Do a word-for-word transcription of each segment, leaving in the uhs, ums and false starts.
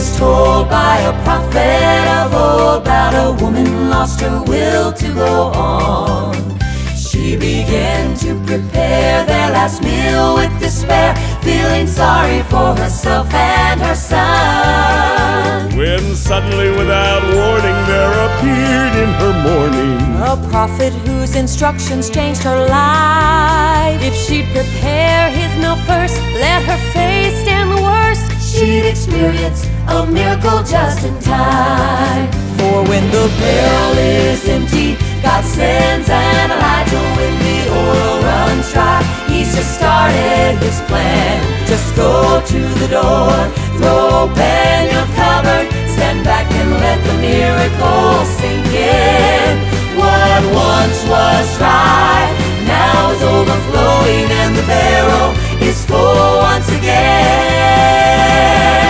was told by a prophet of old about a woman lost her will to go on. She began to prepare their last meal with despair, feeling sorry for herself and her son. When suddenly, without warning, there appeared in her morning a prophet whose instructions changed her life. If she'd prepare his meal first, let her face stand the worst, she'd experience a miracle just in time. For when the barrel is empty, God sends an Elijah. When the oil runs dry, he's just started his plan. Just go to the door, throw open your cupboard, stand back and let the miracle sink in. What once was dry now is overflowing, and the barrel is full once again.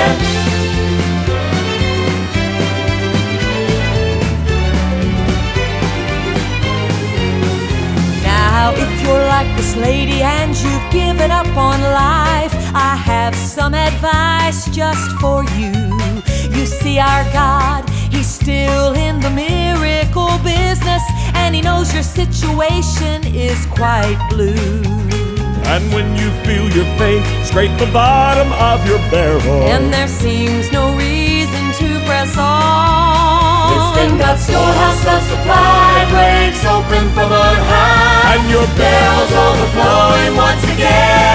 Now if you're like this lady and you've given up on life, I have some advice just for you. You see, our God, he's still in the miracle business, and he knows your situation is quite blue. And when you feel your faith scrape the bottom of your barrel, and there seems no reason to press on, it's then God's storehouse of supply breaks open from on high, and your barrel's overflowing once again.